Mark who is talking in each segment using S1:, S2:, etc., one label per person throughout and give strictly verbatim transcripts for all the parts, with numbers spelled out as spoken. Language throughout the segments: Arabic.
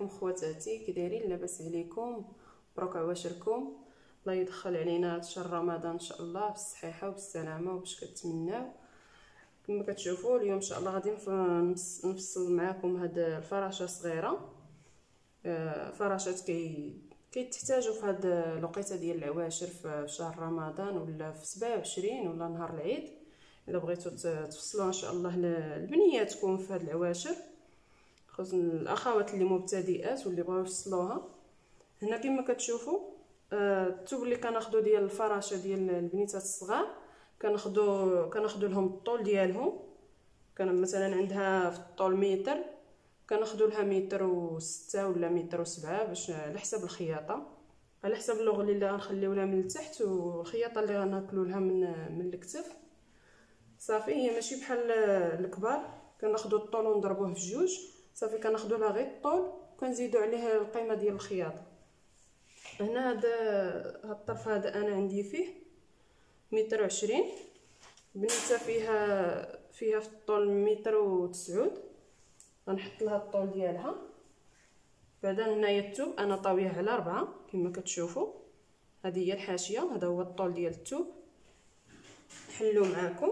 S1: عليكم خواتاتي، كي دايرين؟ لاباس عليكم؟ مبروك عواشركم، الله يدخل علينا هاد شهر رمضان ان شاء الله بالصحيحه وبالسلامه وباش كتمناو. كما كتشوفوا اليوم ان شاء الله غادي نفصل معكم هاد الفراشه صغيره، فراشات كي كيتحتاجوا في هاد الوقيته ديال العواشر في شهر رمضان ولا في سبعة وعشرين ولا نهار العيد. الا بغيتوا تفصلوا ان شاء الله البنياتكم في هاد العواشر، خصوصا الاخوات اللي مبتدئات واللي بغاو يفصلوها. هنا كما كتشوفوا الثوب اللي كناخذوا ديال الفراشه ديال البنيتات الصغار، كناخذوا كناخذوا لهم الطول ديالهم. كان مثلا عندها في الطول متر، كناخذوا لها متر وستة ولا متر وسبعة باش على حسب الخياطه، على حسب اللغلي اللي غنخليو لها من التحت والخياطه اللي غناكلوا لها من من الكتف. صافي هي ماشي بحال الكبار، كناخذوا الطول ونضربوه في جوج، صافي كناخذوا لها غير الطول وكنزيدوا عليه القيمه ديال الخياطه. هنا هذا هاد الطرف هذا انا عندي فيه متر وعشرين، بنيته فيها فيها في الطول متر وتسعود، غنحط لها الطول ديالها. بعدا هنايا الثوب انا طاويه على أربعة كما كتشوفوا، هذه هي الحاشيه، هذا هو الطول ديال الثوب. نحلو معاكم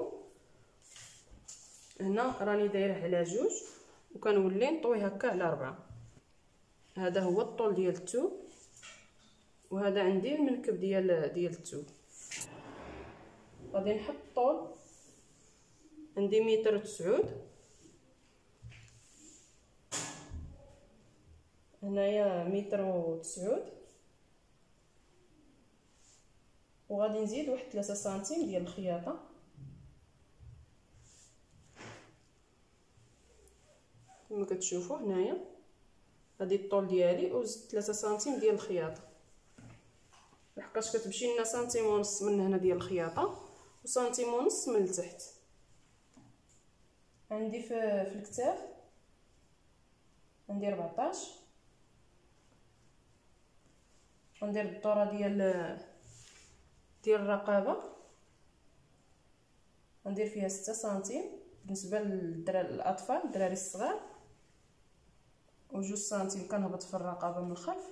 S1: هنا راني دايره على جوج وكنولي نطوي هكا على أربعة. هذا هو الطول ديال الثوب، وهذا عندي المنكب ديال ديال الثوب. غادي نحط الطول عندي متر وتسعود، هنايا متر وتسعود، وغادي نزيد واحد ثلاثة سنتيم ديال الخياطه. كما كتشوفوا هنايا هذه الطول ديالي وزدت ثلاثة سنتيم ديال الخياطه، لحقاش كتمشي لنا سنتيم ونص من هنا ديال الخياطه وسنتيم ونص من التحت. عندي في في الكتاف عندي أربعطاش، غندير الدوره ديال ديال الرقبه غندير فيها ستة سنتيم بالنسبه للدراري الاطفال الدراري الصغار، وجوج سنتيم كنهبط في الرقبه من الخلف.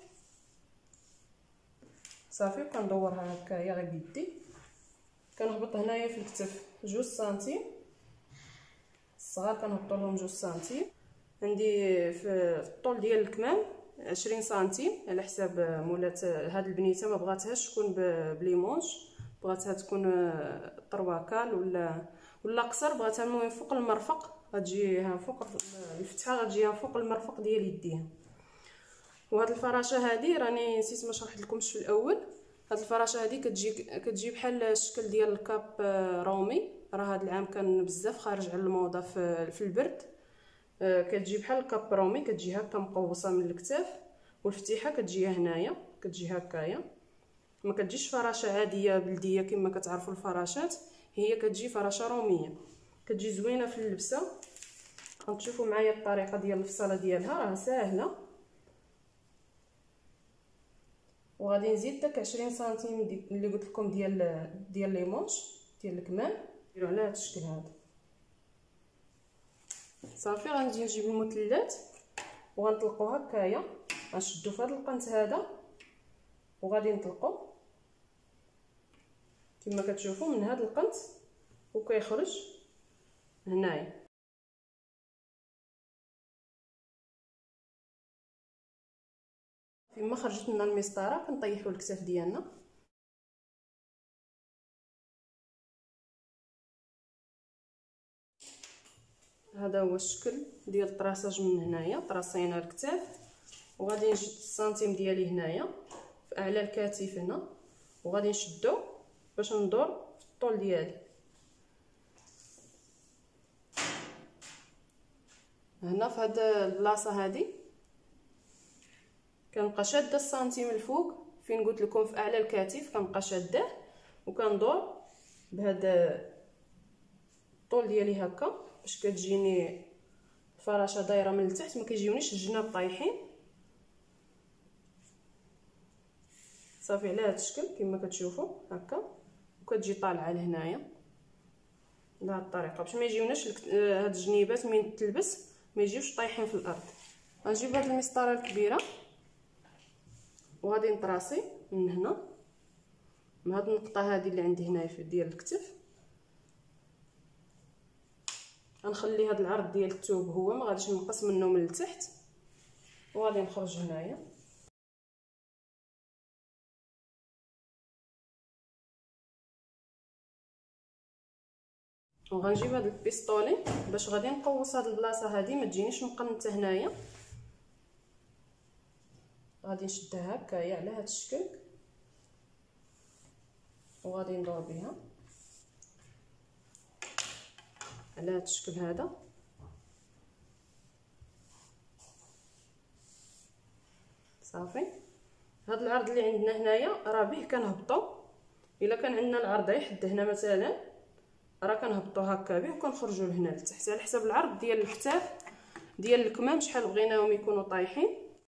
S1: صافي كندورها هكايا غير بيدي، كنهبط هنايا في الكتف جوج سنتيم، الصغار كنهبطوا لهم جوج سنتيم. عندي في الطول ديال الكمام عشرين سنتيم على حساب مولات هاد البنيته، ما بغاتهاش تكون بليمونج، بغاتها تكون طرواكال ولا ولا قصر، بغاتها المهم فوق المرفق، غتجيها فوق الفتحه، غتجيها فوق المرفق ديال يديها. وهاد الفراشه هذه راني نسيت ما شرحت لكمش في الاول، هاد الفراشه هذه كتجي كتجي بحال الشكل ديال الكاب رومي، راه هاد العام كان بزاف خارج على الموضه في في البرد. كتجي بحال الكاب رومي، كتجي هكا مقوصه من الكتاف والفتيحه كتجي هنايا، كتجي هكايا، ما كتجيش فراشه عاديه بلديه كما كتعرفوا الفراشات، هي كتجي فراشه روميه، كتجي زوينه في اللبسه. غتشوفوا معايا الطريقه ديال الفصاله ديالها راه ساهله. وغادي نزيد داك عشرين سنتيم اللي قلت لكم ديال ديال ليمونش ديال الكمام، نديرو على هذا الشكل هذا. صافي غنجي نجيب المثلثات وغنطلقو هكايا، غنشدو في هذا القنت هذا وغادي نطلقو كما كتشوفوا من هذا القنت وكيخرج هنايا. فيما خرجت لنا المسطره كنطيحوا الكتاف ديالنا. هذا هو الشكل ديال الطراساج من هنايا، طراسينا الكتاف وغادي نشد السنتيم ديالي هنايا في اعلى الكتف هنا، وغادي نشدو باش ندور في الطول ديالي. هنا في هاد البلاصه هذه كنبقى شاده السنتيم الفوق فين قلت لكم في اعلى الكتف، كنبقى شاداه وكندور بهذا الطول ديالي هكا باش كتجيني الفراشه دايره من التحت، ما كيجيونيش الجناب طايحين. صافي على هذا الشكل كما كتشوفوا هكا، وكتجي طالعه لهنايا بهذه الطريقه باش ما يجيوناش هاد الجنيبات من تلبس ما يجيوش طايحين في الارض. غنجيب هاد المسطره الكبيره وغادي نطراسي من هنا من هاد النقطه هذه اللي عندي هنايا في ديال الكتف. غنخلي هاد العرض ديال الثوب هو ما غاديش نقص منه من التحت، وغادي نخرج هنايا. وغنجيب هاد البيستولي باش غادي نقوس هاد البلاصه هادي ما تجينيش مقنته هنايا. غادي نشدها هكايا على هاد الشكل وغادي ندور بها على هاد الشكل هذا. صافي. هاد العرض اللي عندنا هنايا راه به كنهبطو، الا كان عندنا العرض يحد هنا مثلا راه كنهبطو هكا به وكنخرجوا لهنا لتحت على حسب العرض ديال الكتاف ديال الكمام شحال بغيناهم يكونوا طايحين.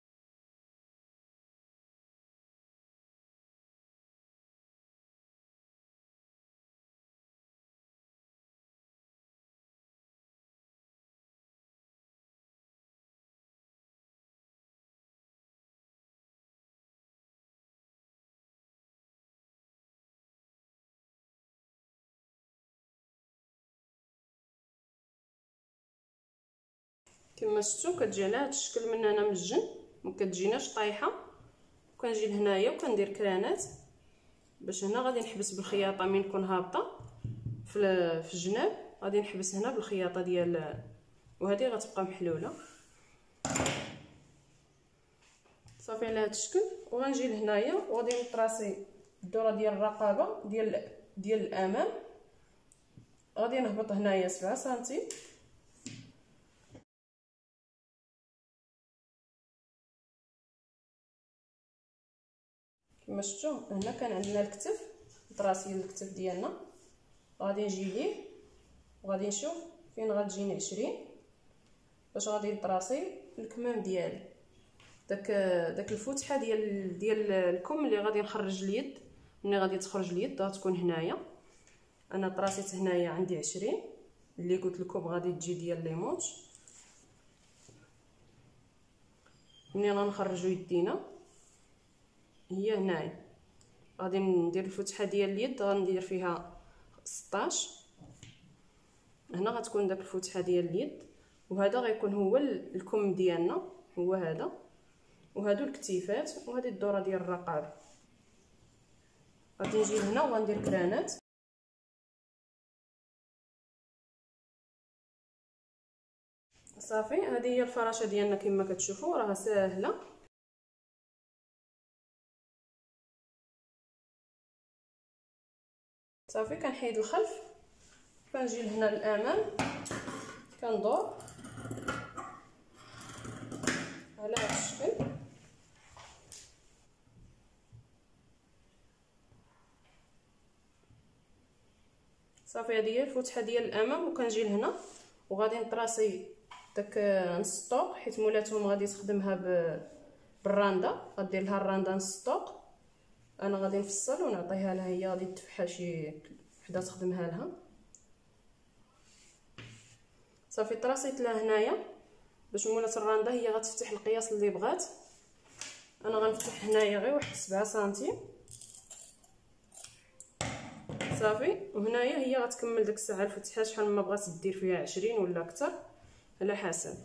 S1: كما شفتوا كتجي على هذا الشكل من هنا من الجنب، ما كتجيناش طايحه. وكنجي لهنايا وكندير كرانات باش هنا غادي نحبس بالخياطه من نكون هابطه في في الجناب، غادي نحبس هنا بالخياطه ديال، وهذه غتبقى محلوله. صافي على هذا الشكل. وغنجي لهنايا وغادي نطراسي الدوره ديال الرقبه ديال ديال الامام. غادي نهبط هنايا سبعة سنتيم كما شفتوا. هنا كان عندنا الكتف، طراسي الكتف ديالنا، غادي نجي ليه وغادي نشوف فين غتجيني عشرين باش غادي نطراسي الكمام ديالي. داك داك الفتحه ديال ديال الكم اللي غادي نخرج اليد، ملي غادي تخرج اليد غتكون هنايا. انا طراسيت هنايا عندي عشرين اللي قلت لكم غادي تجي ديال ليمونش. ملي غنخرجوا يدينا هي هنايا غادي ندير الفتحه ديال اليد، غندير فيها ستاش. هنا غتكون داك الفتحه ديال اليد، وهذا غيكون هو الكم ديالنا، هو هذا، وهادو الكتيفات، وهذه الدوره ديال الرقبه. غادي نجي لهنا وغندير كرانات. صافي. هذه هي الفراشه ديالنا كما كتشوفوا، راها ساهله. صافي. كنحيد الخلف، كنجي لهنا للامام، كندور على هذا الشكل. صافي. هذه هي الفتحه ديال الامام. وكنجي لهنا وغادي نطراسي داك نص طوق، حيت مولاتهم غادي تخدمها بالرانده، غدير لها الرانده نص طوق. انا غادي نفصل ونعطيها لها، هي غادي تفحى شي وحده تخدمها لها. صافي. طراسيت لها هنايا باش مولات الرانده هي غتفتح القياس اللي بغات. انا غنفتح هنايا غير واحد سبعة سنتيم. صافي. وهنايا هي غتكمل ديك الساعه الفتحه شحال ما بغات دير فيها عشرين ولا اكثر على حسب.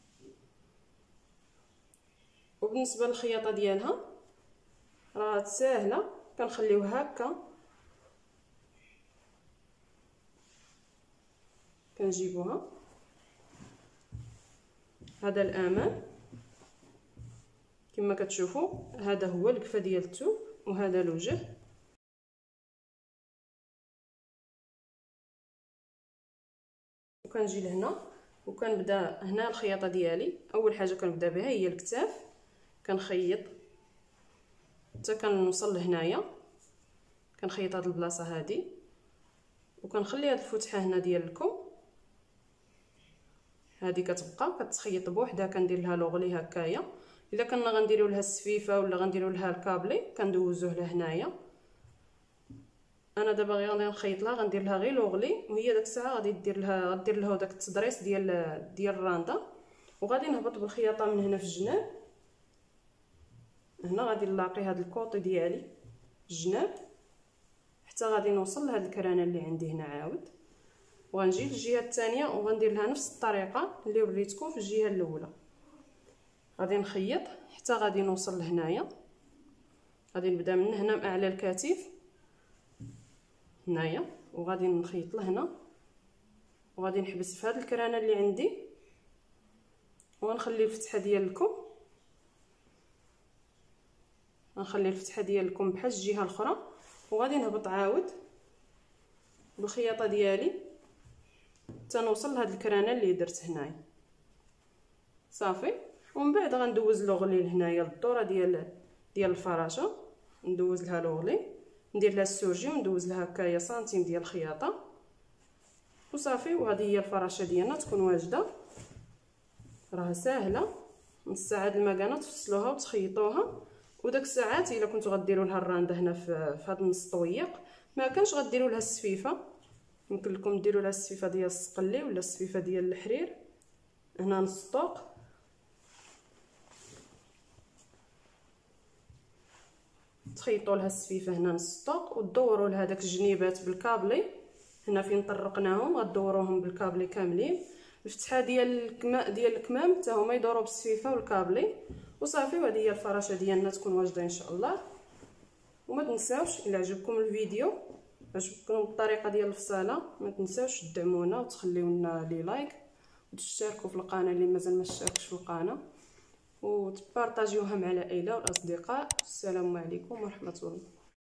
S1: وبالنسبه للخياطه ديالها راه ساهله، كنخليوها هكا، كنجيبوها. هذا الامام كما كتشوفوا، هذا هو الكفه ديال الثوب، وهذا الوجه. وكنجي لهنا وكنبدا هنا الخياطه ديالي. اول حاجه كنبدا بها هي الكتاف، كنخيط حتى كنوصل لهنايا، كنخيط هاد البلاصه هادي، وكنخلي هاد الفتحه هنا ديال الكم هادي كتبقى كتخيط بوحدها. كندير لها لوغلي هكايا. الا كنا غنديروا لها السفيفه ولا غنديروا لها الكابلي كندوزوه لهنايا. انا دابا غير غادي نخيط لها، غندير لها غير لوغلي، وهي داك الساعه غادي دير لها غدير لها داك التضريس ديال ديال الرانده. وغادي نهبط بالخياطه من هنا في الجناب. هنا غادي نلاقي هذا الكوطي ديالي في الجناب حتى غادي نوصل لهاد الكرانه اللي عندي هنا عاود، وغنجي للجهه الثانيه وغندير لها نفس الطريقه اللي وريتكم في الجهه الاولى. غادي نخيط حتى غادي نوصل لهنايا. غادي نبدا من هنا من اعلى الكتف هنايا وغادي نخيط لهنا، وغادي نحبس في هاد الكرانه اللي عندي ونخلي الفتحه ديال الكم. غنخلي الفتحه ديال الكم بحال الجهه الاخرى، وغادي نهبط عاود بالخياطه ديالي حتى نوصل لهاد الكرانه اللي درت هنايا صافي. ومن بعد غندوز لوغلي لهنايا للدوره ديال ديال الفراشه، ندوز لها لوغلي، ندير لها السورجي وندوز لها هكايا سنتيم ديال الخياطه وصافي. وهذه هي الفراشه ديالنا تكون واجده، راه ساهله. نص ساعه المكانه تفصلوها وتخيطوها، وداك الساعات الا كنتو غديروا لها الرانده هنا في في هذا النص طويق ما كانش غديروا لها السفيفه. يمكن لكم ديروا لها السفيفه ديال الصقلي ولا السفيفه ديال الحرير هنا نص طوق. تخيطوا لها السفيفه هنا نص طوق ودوروا لها داك الجنيبات بالكابلي هنا فين طرقناهم، غدوروهم بالكابلي كاملين. الفتحه ديال الكمام ديال الكمام حتى هما يدوروا بالسفيفه والكابلي وصافي. وهذه هي الفراشه ديالنا تكون واجده ان شاء الله. وما تنساوش الا عجبكم الفيديو، عجبكم الطريقه ديال الفصاله، ما تنساوش تدعمونا وتخليونا لي لايك وتشتركوا في القناه اللي مازال ما اشتركش في القناه، وتبارطاجيوها مع العائله والاصدقاء. السلام عليكم ورحمه الله.